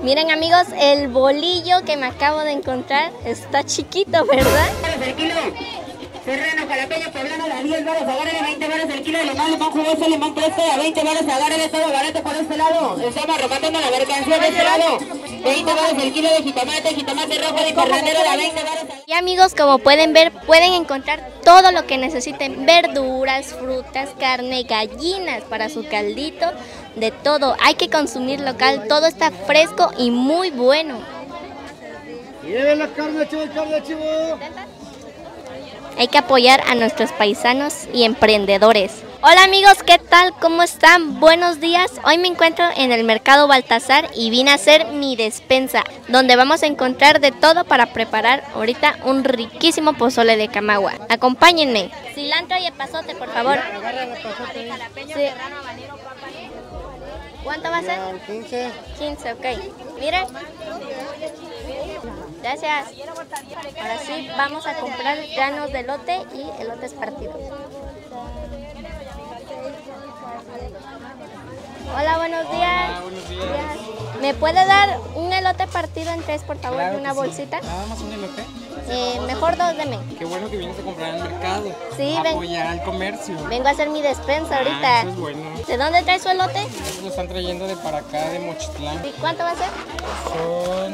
Miren amigos, el bolillo que me acabo de encontrar está chiquito, ¿verdad? El kilo, serrano, jalapeño, poblano, las 10 baros, agárrele 20 baros el kilo, limón jugoso, limón crece, a 20 baros, agárrele todo barato por este lado. Estamos rematando la mercancía de este lado. 20 baros el kilo de jitomate rojo de corranero a 20 baros. Y amigos, como pueden ver, pueden encontrar todo lo que necesiten, verduras, frutas, carne, gallinas para su caldito, de todo. Hay que consumir local, todo está fresco y muy bueno. ¡Lleven la carne, chivo! Hay que apoyar a nuestros paisanos y emprendedores. Hola amigos, ¿qué tal? ¿Cómo están? Buenos días. Hoy me encuentro en el mercado Baltasar y vine a hacer mi despensa, donde vamos a encontrar de todo para preparar ahorita un riquísimo pozole de camagua. Acompáñenme. Cilantro y epazote, por favor. Sí. ¿Cuánto va a ser? 15. 15, ok. Miren. Gracias. Ahora sí, vamos a comprar granos de elote y elotes partidos. Hola, buenos días. Hola, buenos días. ¿Me puede dar un elote partido en 3, por favor, Claro de una que bolsita? Sí. Nada más un elote. Mejor 2 deme. Qué bueno que vienes a comprar al mercado. Sí, apoyar al comercio. Vengo a hacer mi despensa ahorita. Eso es bueno. ¿De dónde trae su elote? Lo están trayendo de para acá, de Mochitlán. ¿Y cuánto va a ser? Son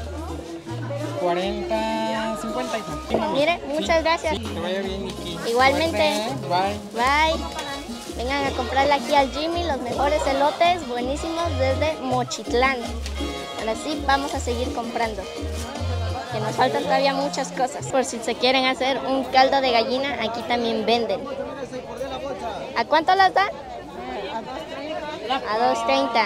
40, 50 y Mire, muchas gracias. Sí, que te vaya bien, Niki. Igualmente. Bye. Bye. Vengan a comprarle aquí al Jimmy los mejores elotes, buenísimos, desde Mochitlán. Ahora sí, vamos a seguir comprando, que nos faltan todavía muchas cosas. Por si se quieren hacer un caldo de gallina, aquí también venden. ¿A cuánto las da? A 2.30.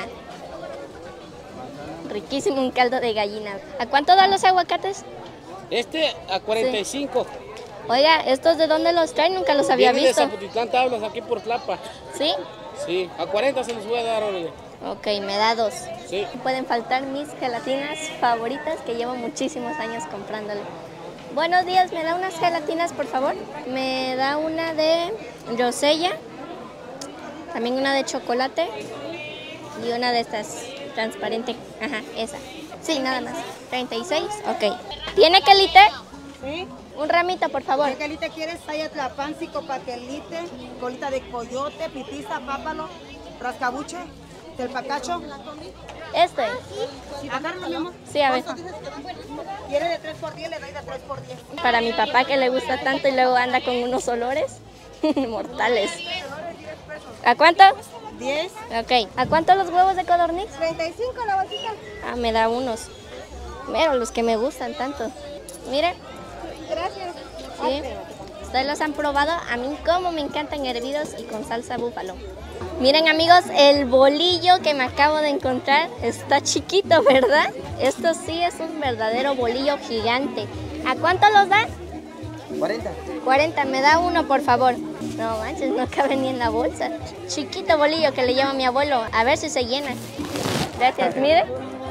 Riquísimo un caldo de gallina. ¿A cuánto dan los aguacates? Este a 45. Sí. Oiga, ¿estos de dónde los traen? Nunca los había Viene visto. de Zapotitlán, Tablas, aquí por Tlapa. ¿Sí? Sí, a 40 se los voy a dar, órale. Ok, me da 2. Sí. Pueden faltar mis gelatinas favoritas que llevo muchísimos años comprándole. Buenos días, ¿me da unas gelatinas, por favor? Me da una de rosella, también una de chocolate y una de estas transparente. Ajá, esa. Sí, nada más. 36, ok. ¿Tiene quelite? Sí. Un ramito, por favor. ¿Qué calita quieres? Saya tlapáncico, paquelite, colita de coyote, pitiza, pápalo, rascabuche, telpacacho. Este. Agárralo, mi amor. Sí, a ver. ¿Quiere de 3x10? Le doy de 3x10. Para mi papá que le gusta tanto y luego anda con unos olores mortales. ¿A cuánto? 10. Ok. ¿A cuánto los huevos de codorniz? 35 la bolsita. Ah, me da unos. Pero los que me gustan tanto. Miren. Gracias. Sí. ¿Ustedes los han probado? A mí como me encantan hervidos y con salsa búfalo. Miren amigos, el bolillo que me acabo de encontrar está chiquito, ¿verdad? Esto sí es un verdadero bolillo gigante. ¿A cuánto los da? 40. 40, me da uno por favor. No manches, no cabe ni en la bolsa. Chiquito bolillo que le lleva mi abuelo, a ver si se llena. Gracias, mire.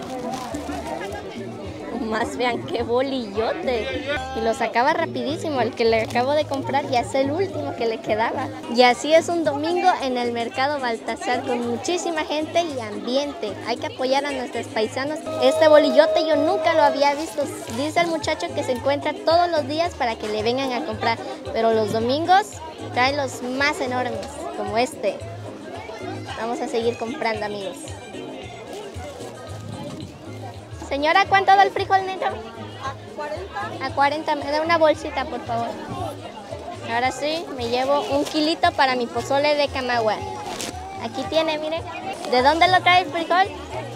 Más vean qué bolillote. Y lo sacaba rapidísimo, el que le acabo de comprar ya es el último que le quedaba. Y así es un domingo en el mercado Baltasar con muchísima gente y ambiente. Hay que apoyar a nuestros paisanos. Este bolillote yo nunca lo había visto. Dice el muchacho que se encuentra todos los días para que le vengan a comprar. Pero los domingos trae los más enormes, como este. Vamos a seguir comprando, amigos. Señora, ¿cuánto da el frijol negro? A 40. A 40, me da una bolsita, por favor. Ahora sí, me llevo un kilito para mi pozole de camagua. Aquí tiene, mire. ¿De dónde lo trae el frijol?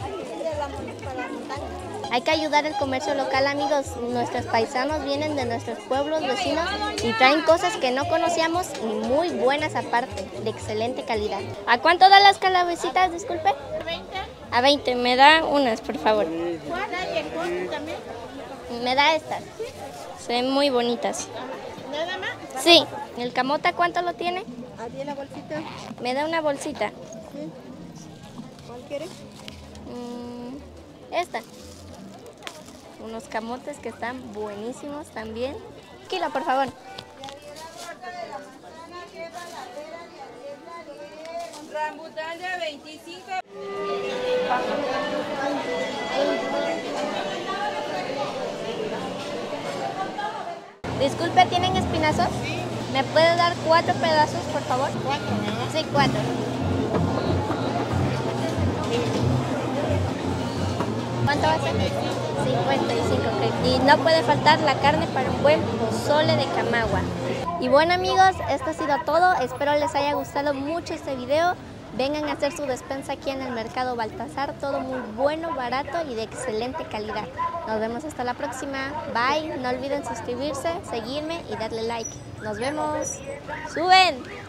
Hay que ayudar el comercio local, amigos. Nuestros paisanos vienen de nuestros pueblos vecinos y traen cosas que no conocíamos y muy buenas aparte, de excelente calidad. ¿A cuánto dan las calabecitas, disculpe? A 20. A 20, me da unas, por favor. ¿Cuál hay el corte también? Me da estas. Se ven muy bonitas. ¿Nada más? Sí. ¿El camota cuánto lo tiene? A 10 la bolsita. Me da una bolsita. Sí. ¿Cuál quieres? Esta. Unos camotes que están buenísimos también. Kilo, por favor. Rambután de 25. Disculpe, ¿tienen espinazos? ¿Me puede dar 4 pedazos, por favor? 4, ¿verdad? Sí, 4. ¿Cuánto va a ser? 55, ok. Y no puede faltar la carne para un buen pozole de camagua. Y bueno amigos, esto ha sido todo. Espero les haya gustado mucho este video. Vengan a hacer su despensa aquí en el Mercado Baltasar. Todo muy bueno, barato y de excelente calidad. Nos vemos hasta la próxima. Bye. No olviden suscribirse, seguirme y darle like. Nos vemos. ¡Suben!